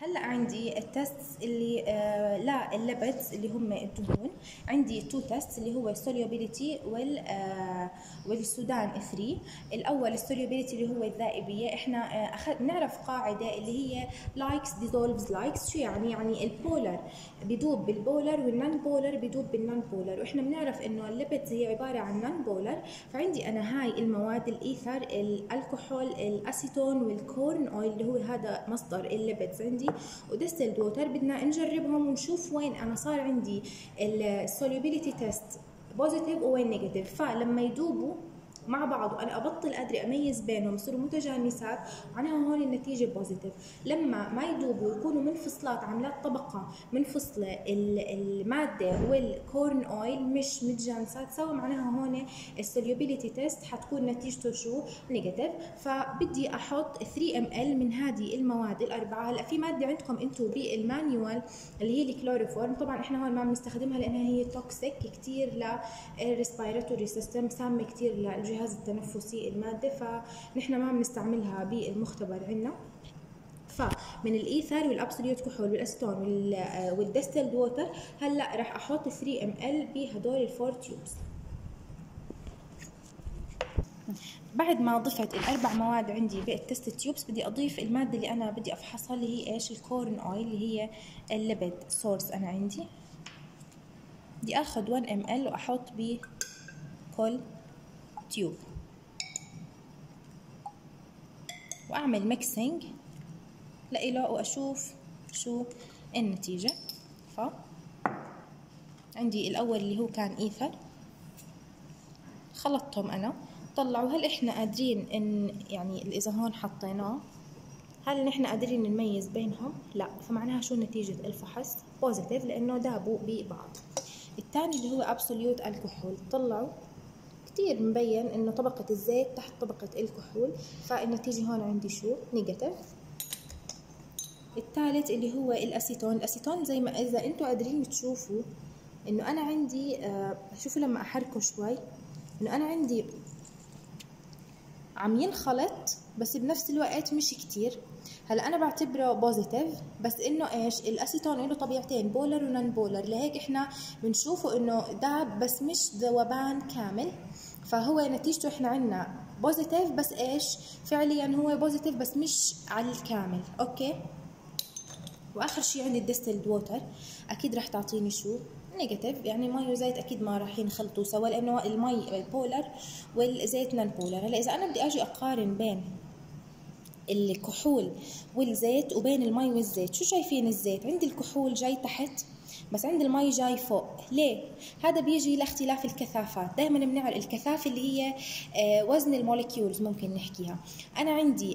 هلا عندي التست اللي لا الليبيدز اللي هم الدهون. عندي تو تيست اللي هو السوليوبيليتي والسودان 3. الاول السوليوبيليتي اللي هو الذائبيه. احنا بنعرف قاعده اللي هي لايكس ديزولفز لايكس. شو يعني البولر بيدوب بالبولر والنون بولر بيدوب بالنون بولر، واحنا بنعرف انه الليبيدز هي عباره عن نون بولر. فعندي انا هاي المواد الايثر، الكحول، الاسيتون والكورن اويل اللي هو هذا مصدر الليبيدز عندي، وديستلد ووتر. بدنا نجربهم ونشوف وين انا صار عندي السوليوبيليتي تيست بوزيتيف ووين نيجاتيف. فلما يدوبوا مع بعض وانا ابطل ادري اميز بينهم يصيروا متجانسات، معناها هون النتيجه بوزيتيف. لما ما يدوبوا يكونوا منفصلات عاملات طبقه منفصله، الماده والكورن اويل مش متجانسات سوا، معناها هون السوليوبيليتي تيست حتكون نتيجته شو؟ نيجاتيف. فبدي احط 3 ml من هذه المواد الاربعه. هلا في ماده عندكم انتم بالمانيوال اللي هي الكلوروفورم، طبعا احنا هون ما بنستخدمها لانها هي توكسيك كثير للريسبيراتوري سيستم، سامه كثير للجهاز التنفسي الماده، فنحن ما بنستعملها بالمختبر عندنا. فمن الايثر والابسوليوت كحول والاسيتون والديستلد ووتر هلا راح احط 3 ml بهدول الفور تيوبس. بعد ما ضفت الاربع مواد عندي بالتست تيوبس، بدي اضيف الماده اللي انا بدي افحصها اللي هي ايش؟ الكورن اويل اللي هي الليبيد سورس. انا عندي بدي اخذ 1 ml واحط بكل تيوب واعمل ميكسينج لإله واشوف شو النتيجه. ف عندي الاول اللي هو كان ايثر، خلطتهم انا طلعوا. هل احنا قادرين ان يعني اذا هون حطيناه هل نحن قادرين نميز بينهم؟ لا. فمعناها شو نتيجه الفحص؟ بوزيتيف لانه دابوا ببعض. الثاني اللي هو ابسوليوت الكحول، طلعوا كتير مبين انه طبقه الزيت تحت طبقه الكحول، فالنتيجه هون عندي شو؟ نيجاتيف. الثالث اللي هو الاسيتون. الاسيتون زي ما اذا انتم قادرين تشوفوا انه انا عندي شوفوا لما احركه شوي انه انا عندي عم ينخلط بس بنفس الوقت مش كتير. هلا انا بعتبره بوزيتيف، بس انه ايش؟ الاسيتون له طبيعتين بولر ونون بولر، لهيك احنا بنشوفه انه داب بس مش ذوبان كامل. فهو نتيجته احنا عندنا بوزيتيف، بس ايش؟ فعليا هو بوزيتيف بس مش على الكامل. اوكي. واخر شيء عندي الديستلد ووتر، اكيد رح تعطيني شو؟ نيجاتيف. يعني مي وزيت اكيد ما راح ينخلطوا سوا لانه المي بولر والزيت نون بولر. هلا اذا انا بدي اجي اقارن بين الكحول والزيت وبين المي والزيت، شو شايفين؟ الزيت عندي الكحول جاي تحت بس عند المي جاي فوق. ليه؟ هذا بيجي لاختلاف الكثافات. دائما بنعرف الكثافه اللي هي وزن الموليكيولز ممكن نحكيها. انا عندي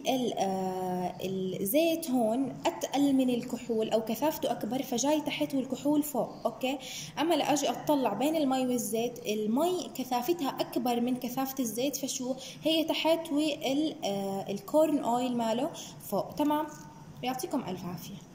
الزيت هون اتقل من الكحول او كثافته اكبر، فجاي تحت والكحول فوق. اوكي. اما لاجي اطلع بين المي والزيت، المي كثافتها اكبر من كثافه الزيت، فشو هي تحت والكورن اويل ماله فوق. تمام. يعطيكم الف عافيه.